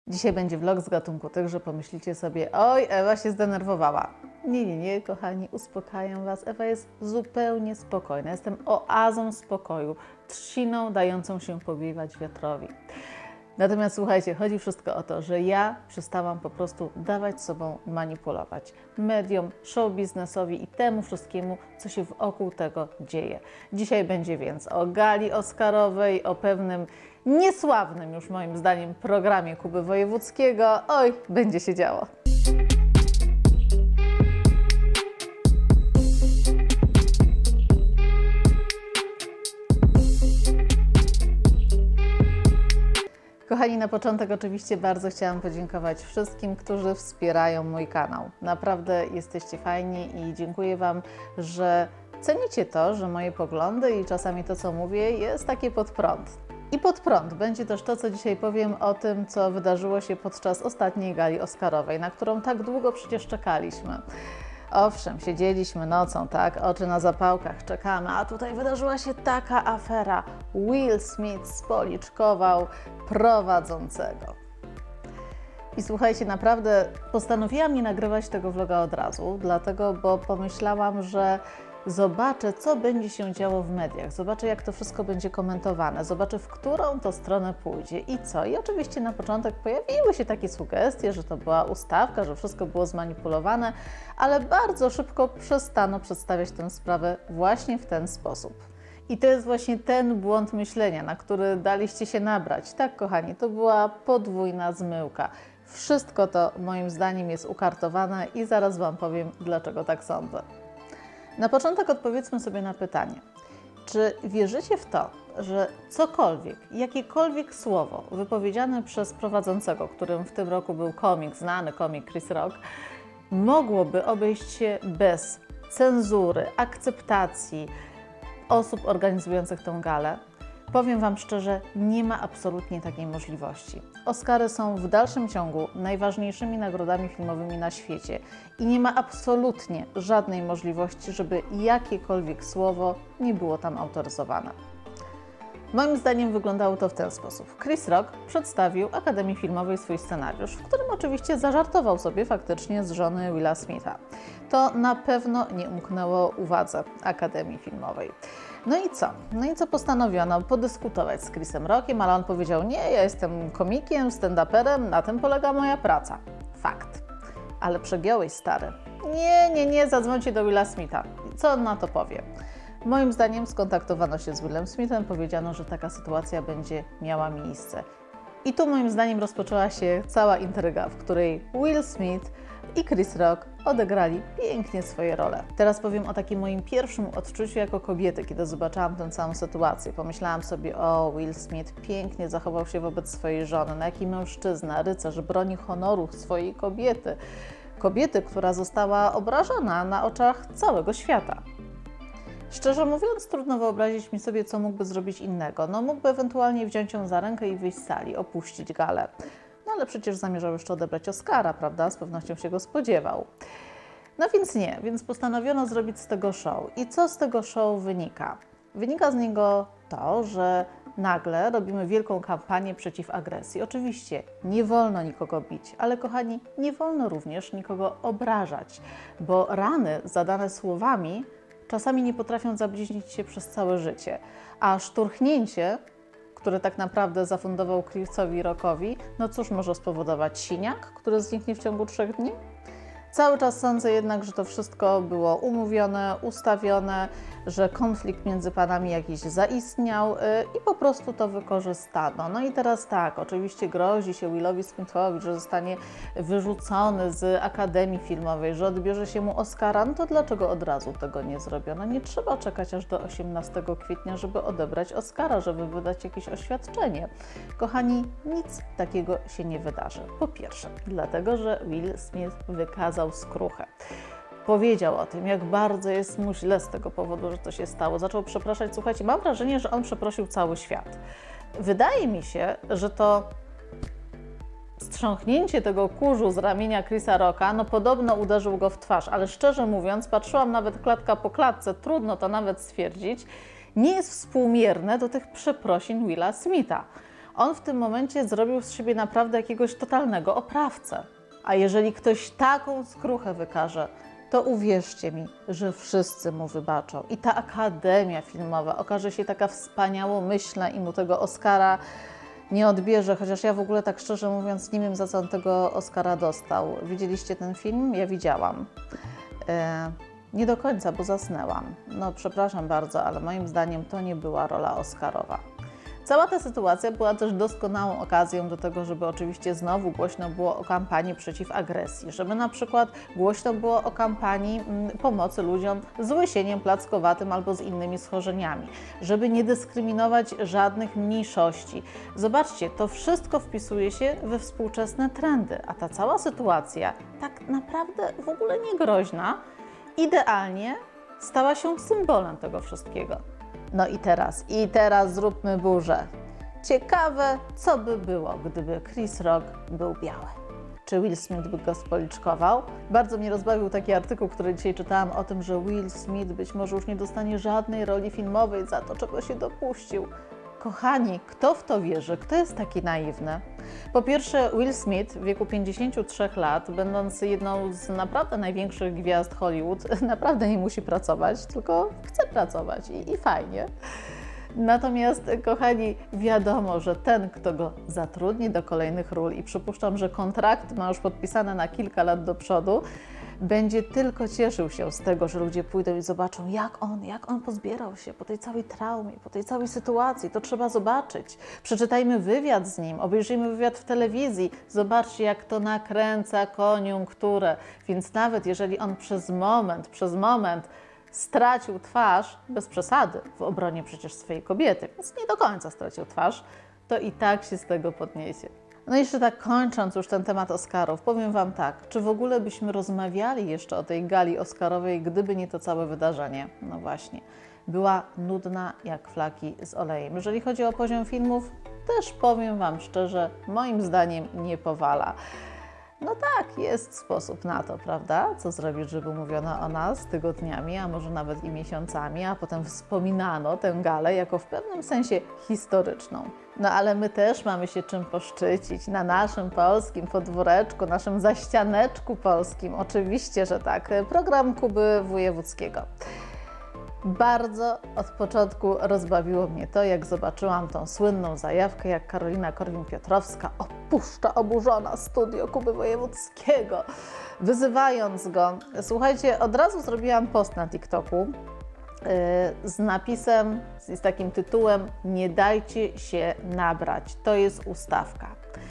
Dzisiaj będzie vlog z gatunku tych, że pomyślicie sobie, oj, Ewa się zdenerwowała. Nie, kochani, uspokajam Was. Ewa jest zupełnie spokojna. Jestem oazą spokoju, trzciną dającą się powiewać wiatrowi. Natomiast słuchajcie, chodzi wszystko o to, że ja przestałam po prostu dawać sobą manipulować. Mediom, show biznesowi i temu wszystkiemu, co się wokół tego dzieje. Dzisiaj będzie więc o gali oscarowej, o pewnym niesławnym już moim zdaniem programie Kuby Wojewódzkiego. Oj, będzie się działo. Kochani, na początek oczywiście bardzo chciałam podziękować wszystkim, którzy wspierają mój kanał. Naprawdę jesteście fajni i dziękuję Wam, że cenicie to, że moje poglądy i czasami to, co mówię, jest takie pod prąd. I pod prąd będzie też to, co dzisiaj powiem o tym, co wydarzyło się podczas ostatniej gali oscarowej, na którą tak długo przecież czekaliśmy. Owszem, siedzieliśmy nocą, tak, oczy na zapałkach, czekamy, a tutaj wydarzyła się taka afera. Will Smith spoliczkował prowadzącego. I słuchajcie, naprawdę postanowiłam nie nagrywać tego vloga od razu, dlatego, bo pomyślałam, że zobaczę, co będzie się działo w mediach, zobaczę, jak to wszystko będzie komentowane, zobaczę, w którą to stronę pójdzie i co. I oczywiście na początek pojawiły się takie sugestie, że to była ustawka, że wszystko było zmanipulowane, ale bardzo szybko przestano przedstawiać tę sprawę właśnie w ten sposób. I to jest właśnie ten błąd myślenia, na który daliście się nabrać. Tak, kochani, to była podwójna zmyłka. Wszystko to moim zdaniem jest ukartowane i zaraz Wam powiem, dlaczego tak sądzę. Na początek odpowiedzmy sobie na pytanie, czy wierzycie w to, że cokolwiek, jakiekolwiek słowo wypowiedziane przez prowadzącego, którym w tym roku był znany komik Chris Rock, mogłoby obejść się bez cenzury, akceptacji osób organizujących tę galę? Powiem Wam szczerze, nie ma absolutnie takiej możliwości. Oscary są w dalszym ciągu najważniejszymi nagrodami filmowymi na świecie i nie ma absolutnie żadnej możliwości, żeby jakiekolwiek słowo nie było tam autoryzowane. Moim zdaniem wyglądało to w ten sposób. Chris Rock przedstawił Akademii Filmowej swój scenariusz, w którym oczywiście zażartował sobie faktycznie z żony Willa Smitha. To na pewno nie umknęło uwadze Akademii Filmowej. No i co? No i co postanowiono? Podyskutować z Chrisem Rockiem, ale on powiedział, nie, ja jestem komikiem, stand-uperem, na tym polega moja praca. Fakt. Ale przegiąłeś, stary. Nie, zadzwońcie do Willa Smitha. Co on na to powie? Moim zdaniem skontaktowano się z Willem Smithem, powiedziano, że taka sytuacja będzie miała miejsce. I tu moim zdaniem rozpoczęła się cała intryga, w której Will Smith i Chris Rock odegrali pięknie swoje role. Teraz powiem o takim moim pierwszym odczuciu jako kobiety, kiedy zobaczyłam tę całą sytuację. Pomyślałam sobie, o, Will Smith pięknie zachował się wobec swojej żony, no jaki mężczyzna, rycerz, broni honoru swojej kobiety. Kobiety, która została obrażona na oczach całego świata. Szczerze mówiąc, trudno wyobrazić mi sobie, co mógłby zrobić innego. No mógłby ewentualnie wziąć ją za rękę i wyjść z sali, opuścić galę. No ale przecież zamierzał jeszcze odebrać Oscara, prawda? Z pewnością się go spodziewał. No więc nie, więc postanowiono zrobić z tego show. I co z tego show wynika? Wynika z niego to, że nagle robimy wielką kampanię przeciw agresji. Oczywiście nie wolno nikogo bić, ale kochani, nie wolno również nikogo obrażać, bo rany zadane słowami czasami nie potrafią zabliźnić się przez całe życie, a szturchnięcie, które tak naprawdę zafundował Chrisowi Rockowi, no cóż może spowodować? Siniak, który zniknie w ciągu 3 dni? Cały czas sądzę jednak, że to wszystko było umówione, ustawione, że konflikt między panami jakiś zaistniał i po prostu to wykorzystano. No i teraz tak, oczywiście grozi się Willowi Smithowi, że zostanie wyrzucony z Akademii Filmowej, że odbierze się mu Oscara, no to dlaczego od razu tego nie zrobiono? Nie trzeba czekać aż do 18 kwietnia, żeby odebrać Oscara, żeby wydać jakieś oświadczenie. Kochani, nic takiego się nie wydarzy. Po pierwsze, dlatego, że Will Smith wykazał skruchę. Powiedział o tym, jak bardzo jest mu źle z tego powodu, że to się stało. Zaczął przepraszać. Słuchajcie, mam wrażenie, że on przeprosił cały świat. Wydaje mi się, że to strząchnięcie tego kurzu z ramienia Chrisa Rocka, no podobno uderzył go w twarz, ale szczerze mówiąc, patrzyłam nawet klatka po klatce, trudno to nawet stwierdzić, nie jest współmierne do tych przeprosin Willa Smitha. On w tym momencie zrobił z siebie naprawdę jakiegoś totalnego oprawcę. A jeżeli ktoś taką skruchę wykaże, to uwierzcie mi, że wszyscy mu wybaczą. I ta Akademia Filmowa okaże się taka wspaniałomyślna i mu tego Oscara nie odbierze, chociaż ja w ogóle tak szczerze mówiąc nie wiem, za co on tego Oscara dostał. Widzieliście ten film? Ja widziałam. Nie do końca, bo zasnęłam. No przepraszam bardzo, ale moim zdaniem to nie była rola oscarowa. Cała ta sytuacja była też doskonałą okazją do tego, żeby oczywiście znowu głośno było o kampanii przeciw agresji, żeby na przykład głośno było o kampanii pomocy ludziom z łysieniem plackowatym albo z innymi schorzeniami, żeby nie dyskryminować żadnych mniejszości. Zobaczcie, to wszystko wpisuje się we współczesne trendy, a ta cała sytuacja, tak naprawdę w ogóle nie groźna, idealnie stała się symbolem tego wszystkiego. No i teraz zróbmy burzę. Ciekawe, co by było, gdyby Chris Rock był biały. Czy Will Smith by go spoliczkował? Bardzo mnie rozbawił taki artykuł, który dzisiaj czytałam o tym, że Will Smith być może już nie dostanie żadnej roli filmowej za to, czego się dopuścił. Kochani, kto w to wierzy? Kto jest taki naiwny? Po pierwsze, Will Smith w wieku 53 lat, będąc jedną z naprawdę największych gwiazd Hollywood, naprawdę nie musi pracować, tylko chce pracować i fajnie. Natomiast, kochani, wiadomo, że ten, kto go zatrudni do kolejnych ról i przypuszczam, że kontrakt ma już podpisane na kilka lat do przodu, będzie tylko cieszył się z tego, że ludzie pójdą i zobaczą, jak on pozbierał się po tej całej traumie, po tej całej sytuacji. To trzeba zobaczyć. Przeczytajmy wywiad z nim, obejrzyjmy wywiad w telewizji. Zobaczcie, jak to nakręca koniunkturę. Więc nawet jeżeli on przez moment stracił twarz, bez przesady, w obronie przecież swojej kobiety, więc nie do końca stracił twarz, to i tak się z tego podniesie. No i jeszcze tak kończąc już ten temat Oscarów, powiem Wam tak, czy w ogóle byśmy rozmawiali jeszcze o tej gali Oscarowej, gdyby nie to całe wydarzenie? No właśnie, była nudna jak flaki z olejem. Jeżeli chodzi o poziom filmów, też powiem Wam szczerze, moim zdaniem nie powala. No tak, jest sposób na to, prawda? Co zrobić, żeby mówiono o nas tygodniami, a może nawet i miesiącami, a potem wspominano tę galę jako w pewnym sensie historyczną. No ale my też mamy się czym poszczycić na naszym polskim podwóreczku, naszym zaścianeczku polskim. Oczywiście, że tak. Program Kuby Wojewódzkiego. Bardzo od początku rozbawiło mnie to, jak zobaczyłam tą słynną zajawkę, jak Karolina Korwin-Piotrowska opuszcza oburzona studio Kuby Wojewódzkiego, wyzywając go. Słuchajcie, od razu zrobiłam post na TikToku z napisem, z takim tytułem: nie dajcie się nabrać, to jest ustawka.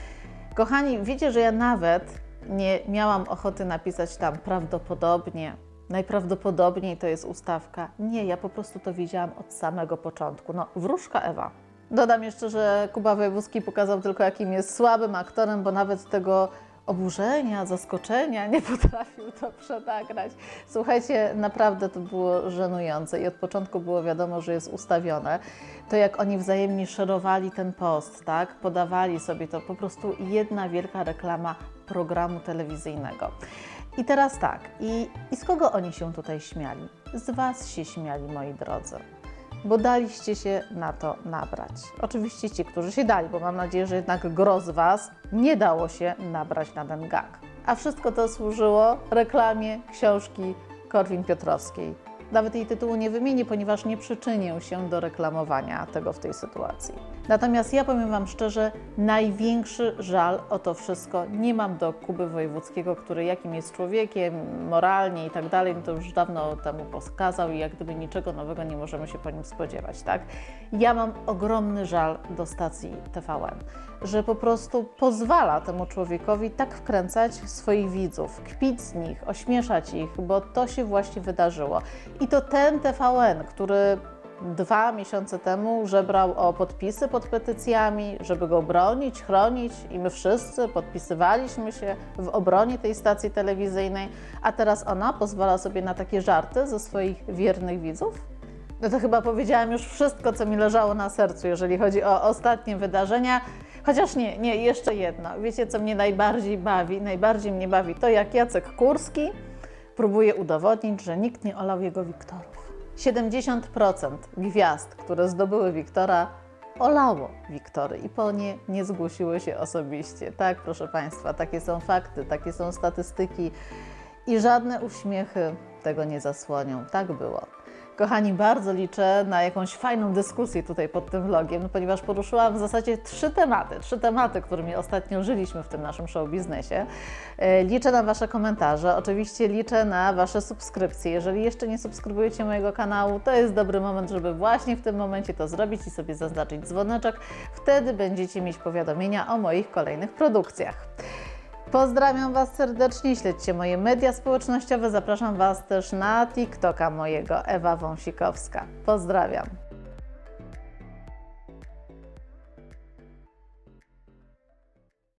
Kochani, wiecie, że ja nawet nie miałam ochoty napisać tam prawdopodobnie, najprawdopodobniej to jest ustawka. Nie, ja po prostu to wiedziałam od samego początku. No, wróżka Ewa. Dodam jeszcze, że Kuba Wojewódzki pokazał tylko, jakim jest słabym aktorem, bo nawet tego oburzenia, zaskoczenia nie potrafił to przenagrać. Słuchajcie, naprawdę to było żenujące i od początku było wiadomo, że jest ustawione. To jak oni wzajemnie szerowali ten post, tak? Podawali sobie to, po prostu jedna wielka reklama programu telewizyjnego. I teraz tak, i z kogo oni się tutaj śmiali? Z Was się śmiali, moi drodzy, bo daliście się na to nabrać. Oczywiście ci, którzy się dali, bo mam nadzieję, że jednak gros z Was nie dało się nabrać na ten gag. A wszystko to służyło reklamie książki Korwin-Piotrowskiej. Nawet jej tytułu nie wymienię, ponieważ nie przyczynię się do reklamowania tego w tej sytuacji. Natomiast ja powiem Wam szczerze, największy żal o to wszystko nie mam do Kuby Wojewódzkiego, który jakim jest człowiekiem, moralnie i tak dalej, to już dawno temu pokazał i jak gdyby niczego nowego nie możemy się po nim spodziewać, tak? Ja mam ogromny żal do stacji TVN, że po prostu pozwala temu człowiekowi tak wkręcać swoich widzów, kpić z nich, ośmieszać ich, bo to się właśnie wydarzyło. I to ten TVN, który 2 miesiące temu żebrał o podpisy pod petycjami, żeby go bronić, chronić i my wszyscy podpisywaliśmy się w obronie tej stacji telewizyjnej, a teraz ona pozwala sobie na takie żarty ze swoich wiernych widzów? No to chyba powiedziałam już wszystko, co mi leżało na sercu, jeżeli chodzi o ostatnie wydarzenia. Chociaż nie, jeszcze jedno. Wiecie, co mnie najbardziej bawi? Najbardziej mnie bawi to, jak Jacek Kurski próbuje udowodnić, że nikt nie olał jego Wiktorów. 70% gwiazd, które zdobyły Wiktora, olało Wiktory i po nie nie zgłosiły się osobiście. Tak, proszę Państwa, takie są fakty, takie są statystyki i żadne uśmiechy tego nie zasłonią. Tak było. Kochani, bardzo liczę na jakąś fajną dyskusję tutaj pod tym vlogiem, ponieważ poruszyłam w zasadzie trzy tematy, którymi ostatnio żyliśmy w tym naszym show biznesie. Liczę na Wasze komentarze, oczywiście liczę na Wasze subskrypcje. Jeżeli jeszcze nie subskrybujecie mojego kanału, to jest dobry moment, żeby właśnie w tym momencie to zrobić i sobie zaznaczyć dzwoneczek. Wtedy będziecie mieć powiadomienia o moich kolejnych produkcjach. Pozdrawiam Was serdecznie, śledźcie moje media społecznościowe, zapraszam Was też na TikToka mojego, Ewa Wąsikowska. Pozdrawiam.